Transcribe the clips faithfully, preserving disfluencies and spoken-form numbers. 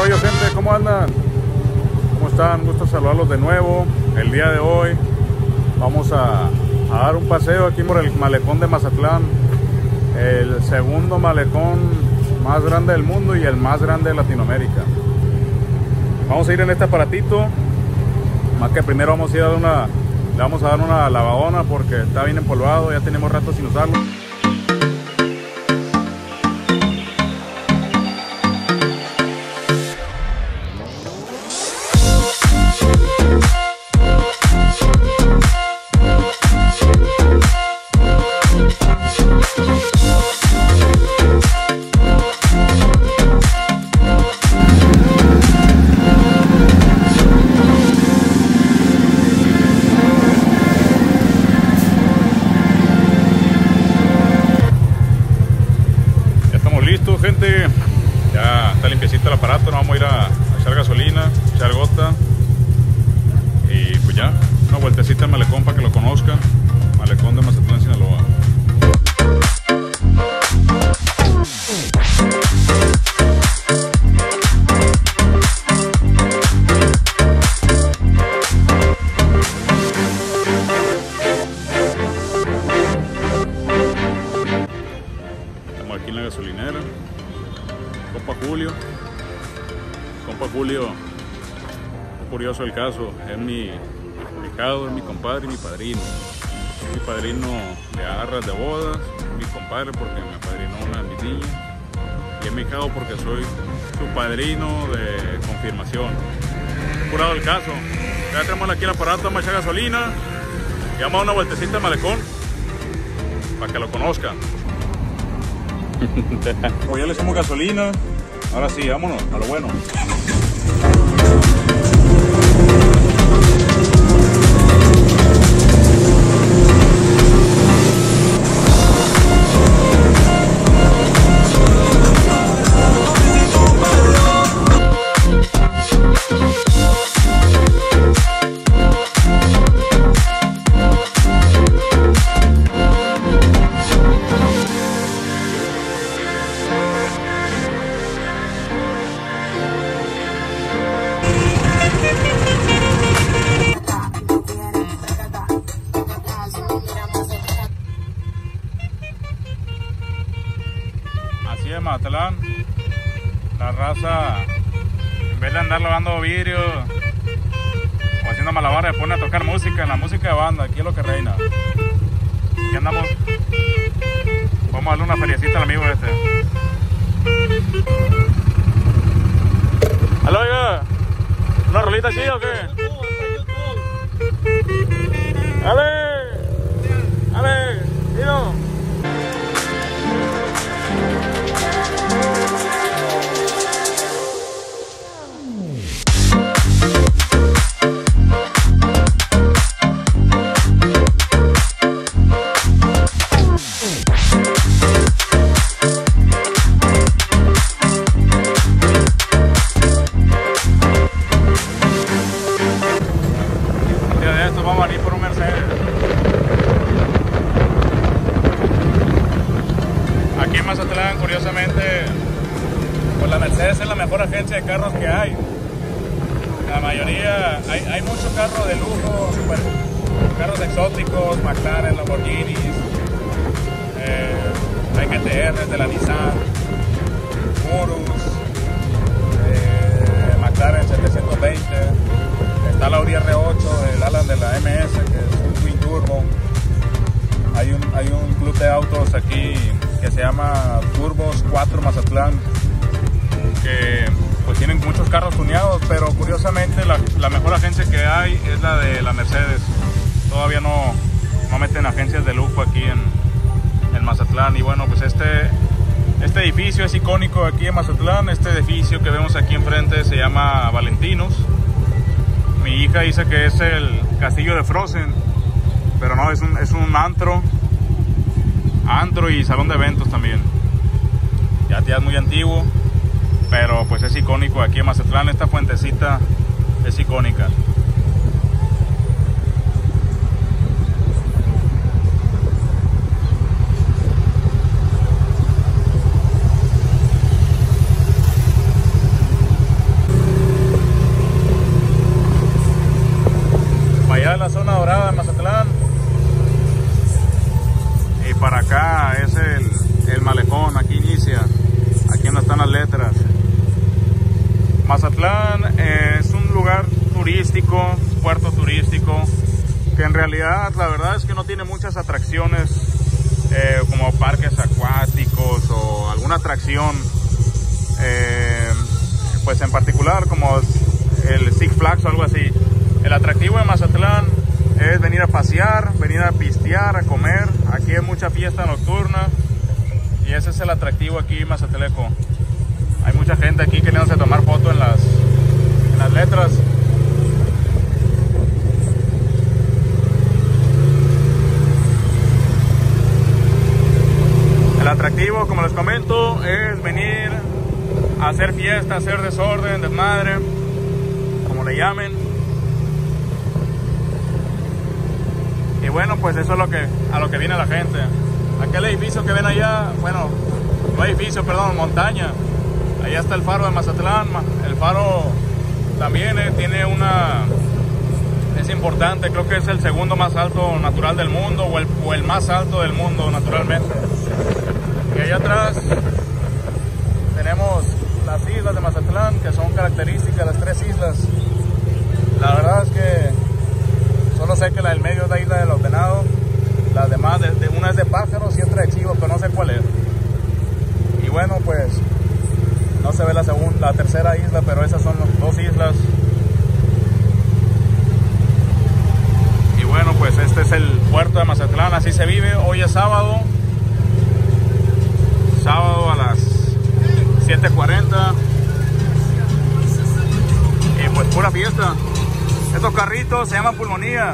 rollo, gente? ¿Cómo andan? ¿Cómo están? Gusto saludarlos de nuevo. El día de hoy vamos a, a dar un paseo aquí por el malecón de Mazatlán, el segundo malecón más grande del mundo y el más grande de Latinoamérica. Vamos a ir en este aparatito, más que primero vamos a ir a dar una, le vamos a dar una lavadona porque está bien empolvado, ya tenemos rato sin usarlo. Gente, ya está limpiecito el aparato, nos vamos a ir a, a echar gasolina, echar gota y pues ya, una vueltecita al malecón para que lo conozcan, malecón de Mazatlán, Sinaloa. Estamos aquí en la gasolinera. Compa Julio, compa Julio, es curioso el caso, es mi hijado, es mi compadre y mi padrino. Es mi padrino de arras de bodas, mi compadre porque me apadrinó una de mis niñas, y es mi hijado porque soy su padrino de confirmación. Curado el caso. Ya tenemos aquí el aparato, vamos a echar gasolina y vamos a dar una vueltecita al malecón para que lo conozcan. Pues ya le echamos gasolina. Ahora sí, vámonos a lo bueno. Así es Mazatlán, la raza, en vez de andar lavando vidrio o haciendo malabares, se pone a tocar música, en la música de banda, aquí es lo que reina. Aquí andamos, vamos a darle una feriecita al amigo este. ¿Aló, oiga? ¿Una rolita chida o qué? ¡Ale! ¡Ale! ¡Tiro! Vamos a ir por un Mercedes. Aquí en Mazatlán, curiosamente, pues la Mercedes es la mejor agencia de carros que hay. La mayoría, hay, hay muchos carros de lujo, super, carros exóticos, McLaren, Lamborghinis, eh, hay G T R de la Nissan, Urus, eh, McLaren setecientos veinte. Está la Audi R ocho, el Alan de la M S, que es un Twin Turbo. Hay un, hay un club de autos aquí que se llama Turbos cuatro Mazatlán, que pues tienen muchos carros tuneados, pero curiosamente la, la mejor agencia que hay es la de la Mercedes. Todavía no, no meten agencias de lujo aquí en, en Mazatlán. Y bueno, pues este, este edificio es icónico aquí en Mazatlán. Este edificio que vemos aquí enfrente se llama Valentinos. Mi hija dice que es el castillo de Frozen, pero no, es un, es un antro, antro y salón de eventos también. Ya, ya es muy antiguo, pero pues es icónico aquí en Mazatlán. Esta fuentecita es icónica. turístico, que en realidad la verdad es que no tiene muchas atracciones eh, como parques acuáticos o alguna atracción eh, pues en particular como el Six Flags o algo así. El atractivo de Mazatlán es venir a pasear, venir a pistear, a comer. Aquí hay mucha fiesta nocturna y ese es el atractivo aquí en Mazatleco. Hay mucha gente aquí queriéndose tomar foto en las, en las letras. El atractivo, como les comento, es venir a hacer fiesta, a hacer desorden, desmadre, como le llamen. Y bueno, pues eso es lo que, a lo que viene la gente. Aquel edificio que ven allá, bueno, no edificio, perdón, montaña. Allá está el faro de Mazatlán. El faro también eh, tiene una... es importante, creo que es el segundo más alto natural del mundo, o el, o el más alto del mundo naturalmente. Y allá atrás tenemos las islas de Mazatlán, que son características, las tres islas. La verdad es que solo sé que la del medio es la isla de los venados, las demás, de, de, una es de pájaros y otra de chivos, pero no sé cuál es. Y bueno, pues no se ve la segunda, la tercera isla, pero esas son las dos islas. Y bueno, pues este es el puerto de Mazatlán, así se vive. Hoy es sábado, sábado a las siete cuarenta. Y pues pura fiesta. Estos carritos se llaman pulmonía.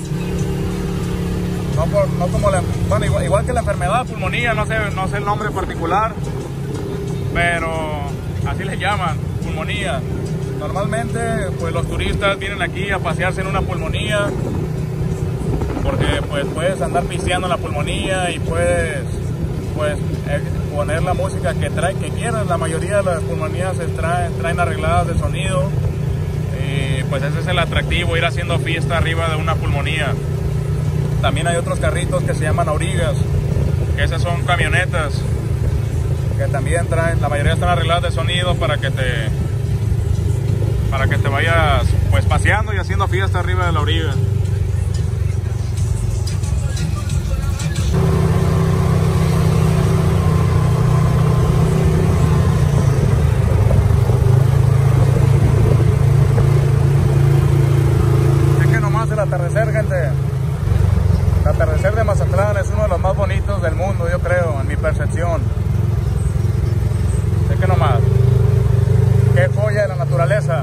No, por, no como la, bueno, igual, igual que la enfermedad, pulmonía, no sé, no sé el nombre particular, pero así les llaman, pulmonía. Normalmente pues los turistas vienen aquí a pasearse en una pulmonía, porque pues puedes andar pisteando en la pulmonía y puedes pues eh, poner la música que trae, que quieras. La mayoría de las pulmonías se traen, traen arregladas de sonido. Y pues ese es el atractivo, ir haciendo fiesta arriba de una pulmonía. También hay otros carritos que se llaman aurigas, que esas son camionetas que también traen, la mayoría están arregladas de sonido para que te para que te vayas pues paseando y haciendo fiesta arriba de la auriga. El atardecer, gente. El atardecer de Mazatlán es uno de los más bonitos del mundo, yo creo, en mi percepción. Sé que nomás. Qué joya de la naturaleza.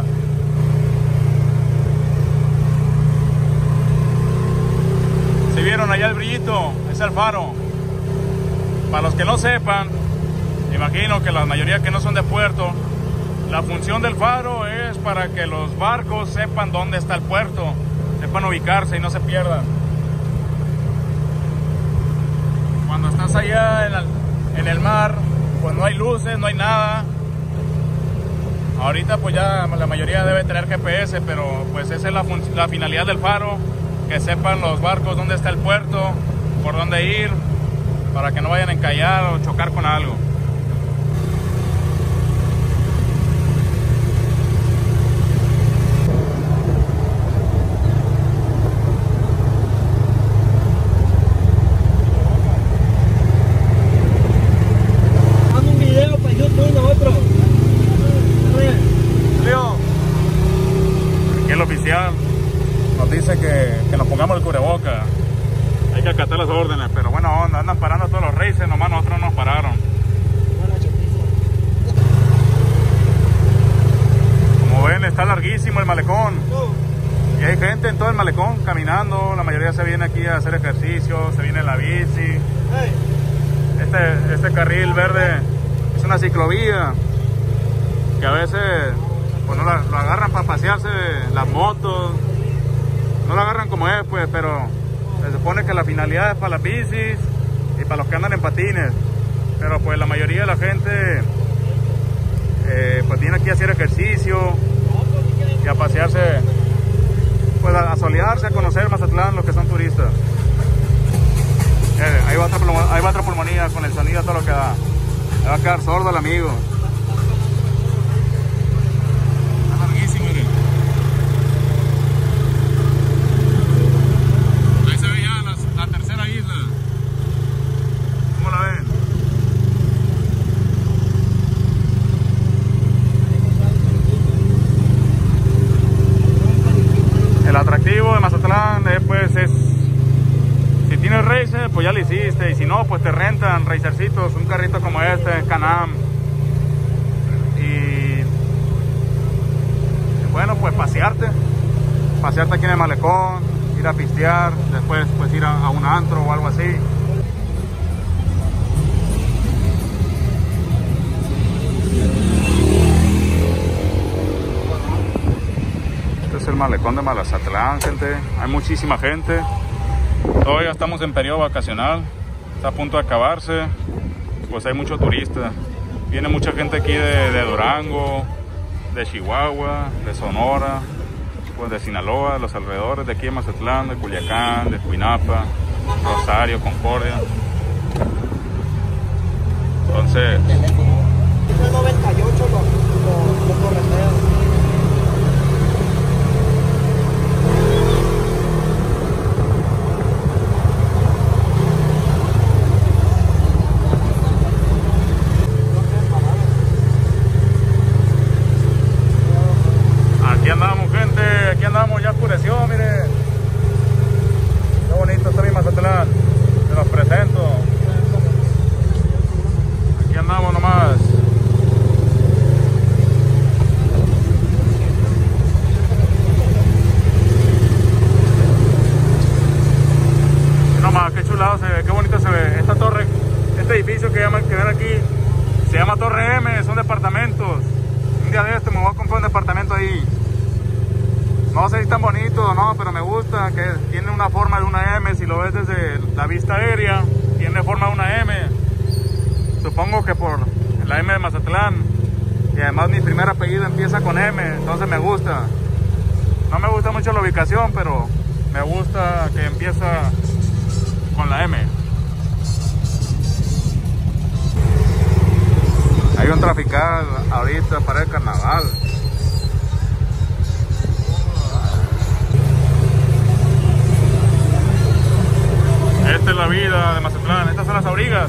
Si vieron allá el brillito, es el faro. Para los que no sepan, imagino que la mayoría que no son de puerto, la función del faro es para que los barcos sepan dónde está el puerto, sepan ubicarse y no se pierdan. Cuando estás allá en el, en el mar, pues no hay luces, no hay nada. Ahorita pues ya la mayoría debe tener G P S, pero pues esa es la, la finalidad del faro, que sepan los barcos dónde está el puerto, por dónde ir, para que no vayan a encallar o chocar con algo. Nos dice que, que nos pongamos el cubreboca. Hay que acatar las órdenes, pero bueno, onda, andan parando todos los races, nomás nosotros nos pararon. Como ven, está larguísimo el malecón. Y hay gente en todo el malecón caminando. La mayoría se viene aquí a hacer ejercicio, se viene en la bici. Este, este carril verde es una ciclovía que a veces pues no la, lo agarran para pasearse las motos, no lo agarran como es, pues, pero se supone que la finalidad es para las bicis y para los que andan en patines, pero pues la mayoría de la gente eh, pues viene aquí a hacer ejercicio y a pasearse, pues a, a solearse, a conocer Mazatlán, los que son turistas. Eh, ahí, va otra, ahí va otra pulmonía con el sonido, todo lo que da. Le va a quedar sordo el amigo. no, pues te rentan racercitos, un carrito como este, Can-Am. Y bueno, pues pasearte, pasearte aquí en el malecón, ir a pistear, después pues ir a, a un antro o algo así. Este es el malecón de Mazatlán, gente. Hay muchísima gente. Todavía estamos en periodo vacacional, está a punto de acabarse. Pues hay mucho turista. Viene mucha gente aquí de, de Durango, de Chihuahua, de Sonora, pues de Sinaloa, los alrededores de aquí de Mazatlán, de Culiacán, de Cuinapa, Rosario, Concordia. Entonces, es noventa y ocho los, los, los correteos. Aquí andamos, gente, aquí andamos, ya oscureció, mire. Qué bonito está mi Mazatlán. Se los presento. Aquí andamos nomás. Nomás, qué chulado se ve, qué bonito se ve. Esta torre, este edificio que, llaman, que ven aquí, se llama Torre M, son departamentos. Un día de este me voy a comprar un departamento ahí. No sé si es tan bonito o no, pero me gusta que tiene una forma de una M. Si lo ves desde la vista aérea, tiene forma de una M. Supongo que por la M de Mazatlán. Y además mi primer apellido empieza con M, entonces me gusta. No me gusta mucho la ubicación, pero me gusta que empieza con la M. Hay un trafical ahorita para el carnaval. Esta es la vida de Mazatlán. Estas son las abrigas.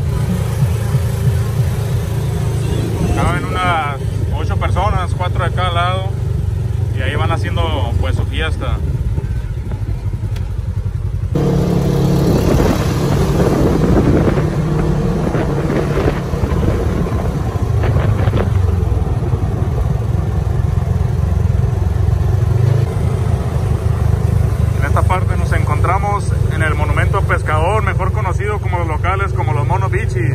Caben unas ocho personas, cuatro de cada lado. Y ahí van haciendo pues su fiesta. En esta parte nos encontramos en el monumento pescador, mejor conocido como los locales como los monos bichis.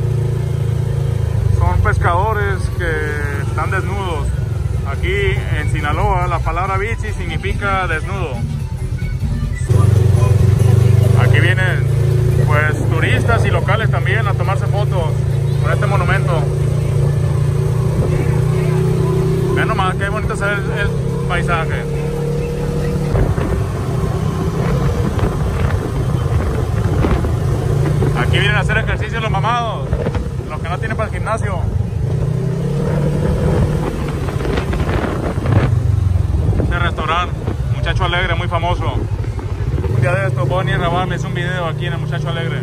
Son pescadores que están desnudos. Aquí en Sinaloa la palabra bichi significa desnudo. Aquí vienen pues turistas y locales también a tomarse fotos con este monumento. Vean nomás qué bonito se ve el, el paisaje. Aquí vienen a hacer ejercicio los mamados, los que no tienen para el gimnasio. Este restaurante, Muchacho Alegre, muy famoso. Un día de estos voy a venir a grabarme un video aquí en el Muchacho Alegre.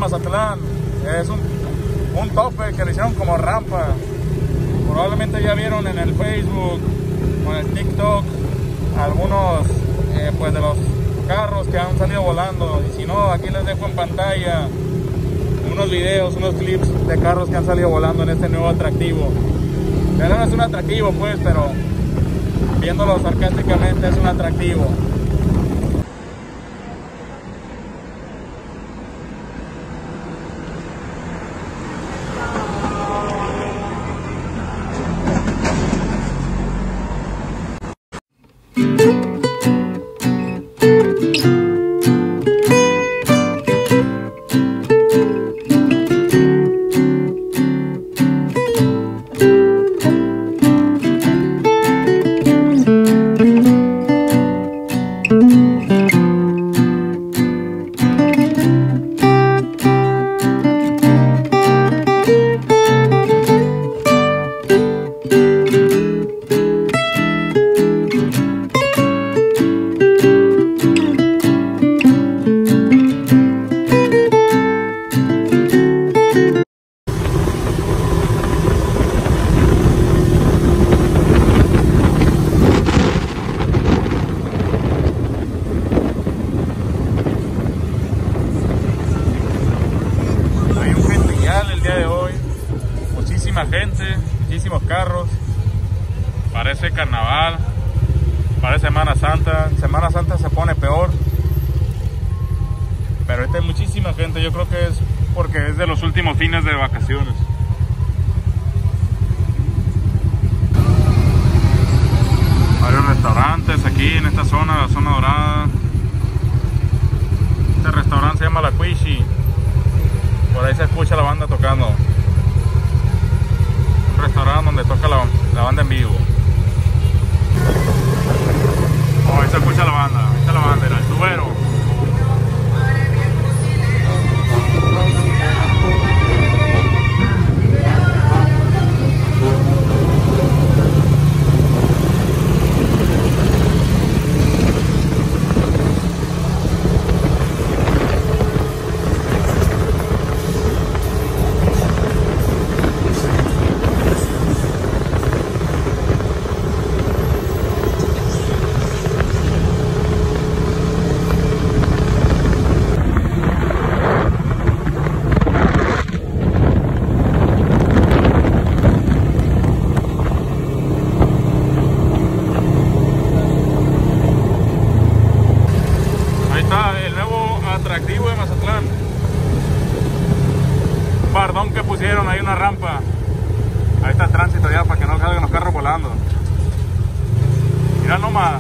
Mazatlán. Es un, un tope que le hicieron como rampa. Probablemente ya vieron en el Facebook o en el TikTok algunos eh, pues de los carros que han salido volando. Y si no, aquí les dejo en pantalla unos videos, unos clips de carros que han salido volando en este nuevo atractivo. Pero no es un atractivo pues, pero viéndolo sarcásticamente es un atractivo. Gente, muchísimos carros, parece carnaval, parece Semana Santa. Semana Santa se pone peor, pero esta hay muchísima gente. Yo creo que es porque es de los últimos fines de vacaciones. Varios restaurantes aquí en esta zona, la zona dorada. Este restaurante se llama La Cuichi, por ahí se escucha la banda tocando. Restaurante donde toca la, la banda en vivo. Oh, ahí se escucha la banda, ahí está la banda, era el tubero. Atractivo de Mazatlán. Un bardón que pusieron ahí, una rampa. Ahí está el tránsito ya para que no salgan los carros volando. Mira nomás.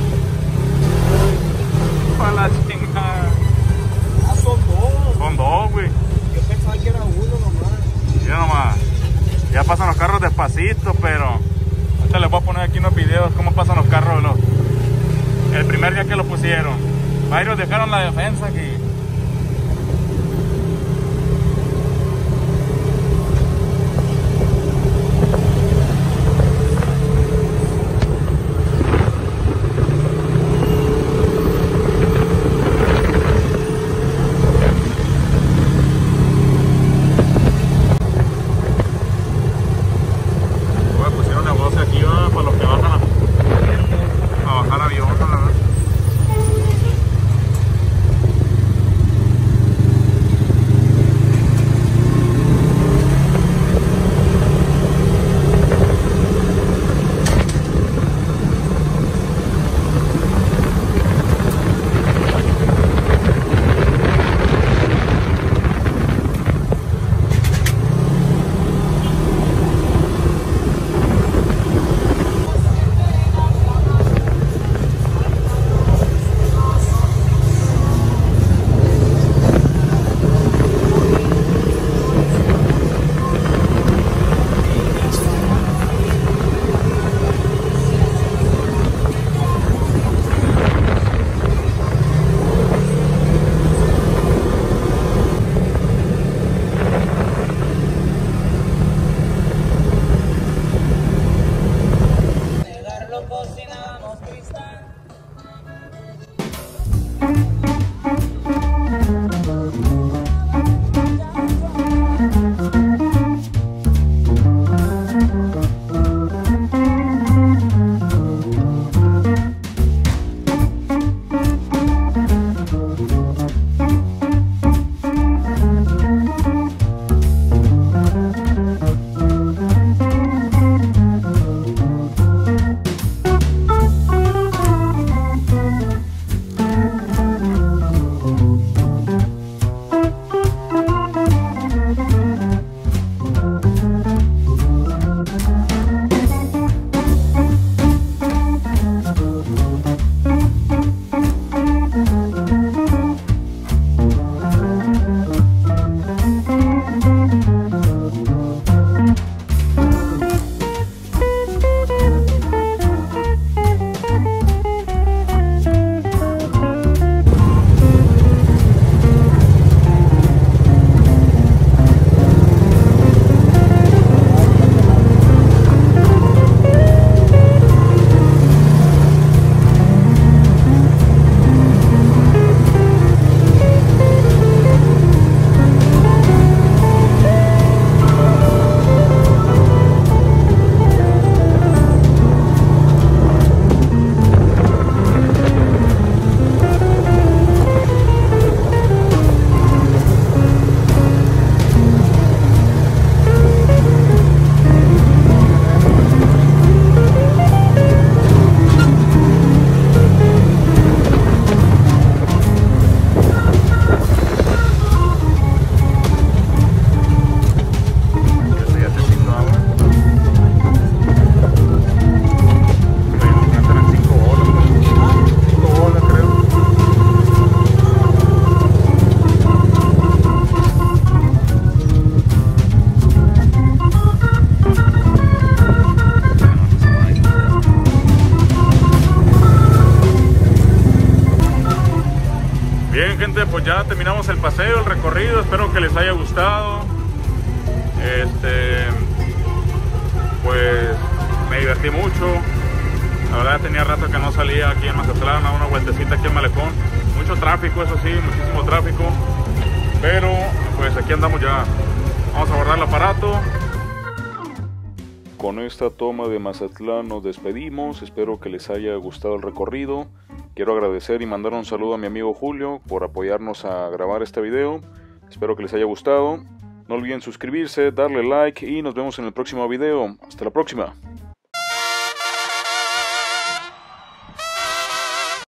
Para la chingada. Ah, son dos. Son dos, güey. Yo pensaba que era uno nomás. Mira nomás. Ya pasan los carros despacito, pero ahorita les voy a poner aquí unos videos cómo pasan los carros los... el primer día que lo pusieron. Varios dejaron la defensa aquí. Pusieron negocio aquí, ¿no? Para los que bajan a, a bajar avión, ¿no? Bien, gente, pues ya terminamos el paseo, el recorrido. Espero que les haya gustado. Este, pues me divertí mucho. La verdad tenía rato que no salía aquí en Mazatlán a una vueltecita aquí en Malecón. Mucho tráfico, eso sí, muchísimo tráfico. Pero pues aquí andamos ya. Vamos a guardar el aparato. Con esta toma de Mazatlán nos despedimos. Espero que les haya gustado el recorrido. Quiero agradecer y mandar un saludo a mi amigo Julio por apoyarnos a grabar este video. Espero que les haya gustado. No olviden suscribirse, darle like y nos vemos en el próximo video. Hasta la próxima.